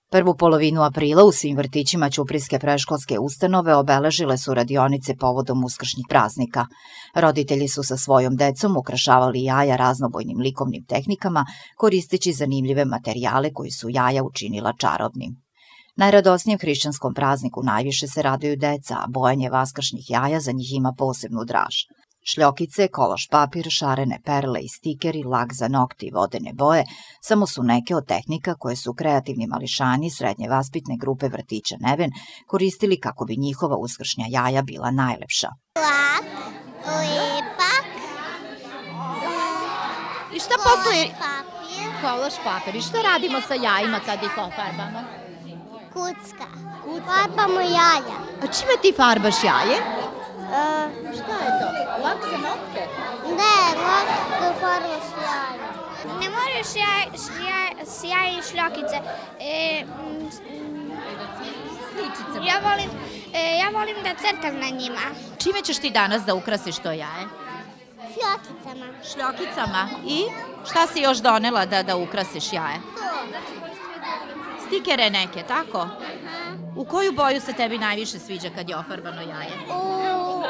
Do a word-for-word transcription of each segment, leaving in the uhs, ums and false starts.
Prvu polovinu aprila u svim vrtićima ćuprijske predškolske ustanove obeležile su radionice povodom uskršnjih praznika. Roditelji su sa svojom decom ukrašavali jaja raznobojnim likovnim tehnikama, koristeći zanimljive materijale koji su jaja učinila čarobnim. Najradosnijem hrišćanskom prazniku najviše se raduju deca, a bojanje vaskršnjih jaja za njih ima posebnu draž. Šljokice, kolaž papir, šarene perle i stikeri, lak za nokti i vodene boje samo su neke od tehnika koje su kreativni mališani srednje vaspitne grupe vrtića Neven koristili kako bi njihova uskršnja jaja bila najlepša. Lak, lepak, I šta posle... kolaž papir, Kolaž papir. I šta radimo sa jajima kad ih ofarbamo? kucka. Farbamo jaja. A čime ti farbaš jaje? E, Šta je to? Lak za nokte? Ne, lak da farbaš jaja. Ne moraš jaj, jaj, s jaja i šljokice. E, mm, Sličice. ja, volim, e, ja volim da crtam na njima. Čime ćeš ti danas da ukrasiš to jaje? Fjokicama. Šljokicama. I šta si još donela da, da ukrasiš jaje? Stikere neke, tako? U koju boju se tebi najviše sviđa kad je ofarbano jaje? U,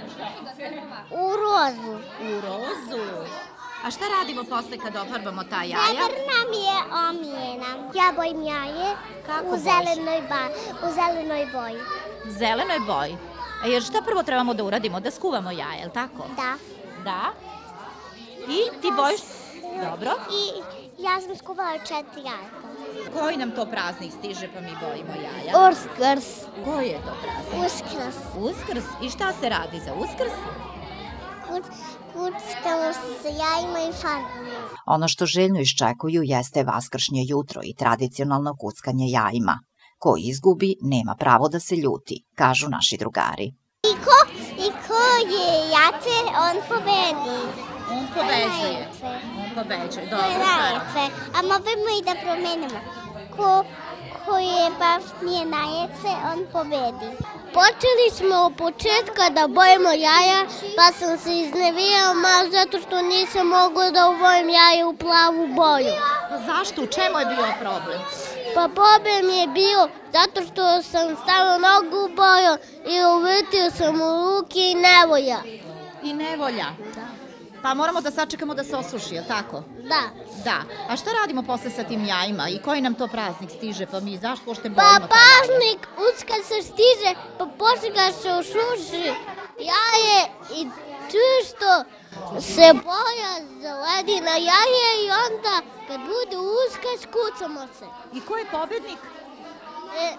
u rozu. U rozu. A šta radimo posle kad ofarbamo ta jaja? Srebr nam je omijena. Ja bojim jaje Kako u bojiš? zelenoj, ba, u zelenoj boji. U zelenoj boji. A jer šta prvo trebamo da uradimo? Da skuvamo jaje, je li tako? Da. Da. I ti bojiš? Dobro. I ja sam skuvala četiri jajka. Koji nam to praznik stiže pa mi bojimo jaja? Uskrs. Koji je to praznik? Uskrs. Uskrs. I šta se radi za Uskrs? Kuc, kuckamo s jajima i farbama. Ono što željno iščekuju jeste vaskršnje jutro i tradicionalno kuckanje jajima. Ko izgubi, nema pravo da se ljuti, kažu naši drugari. I ko, i ko je jače, on pobedi. On pobeđuje. On pobeđuje. To je Dobro, Sara. najjače. A možemo i da promenimo. Ko, ko je baš nije najjače, on pobedi. Počeli smo od početka da bojimo jaja, pa sam se iznevijao malo zato što nisam mogla da ubojim jaje u plavu boju. Pa zašto? U čemu je bio problem? Pa problem je bio zato što sam stavio nogu u boju i uvrtio sam u ruke i nevolja. I nevolja. Pa moramo da sačekamo da se osuši, je li tako? Da. Da. A šta radimo posle sa tim jajima? I koji nam to praznik stiže? Pa mi zašto uopšte Pa bojimo ta jaja? pažnik uskad se stiže, pa posle ga se osuši jaje i čisto se boja zaledi na jaje i onda kad bude uskad skucamo se. I ko je pobednik? E,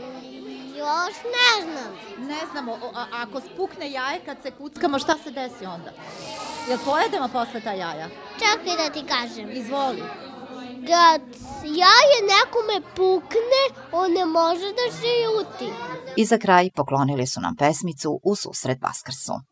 još ne znam. Ne znamo. O, a, ako spukne jaje kad se kuckamo, šta se desi onda? Jel pojedemo posle ta jaja? Čekaj da ti kažem. Izvoli. Kad jaje nekome pukne, on ne može da se ljuti. I za kraj poklonili su nam pesmicu u susret Vaskrsu.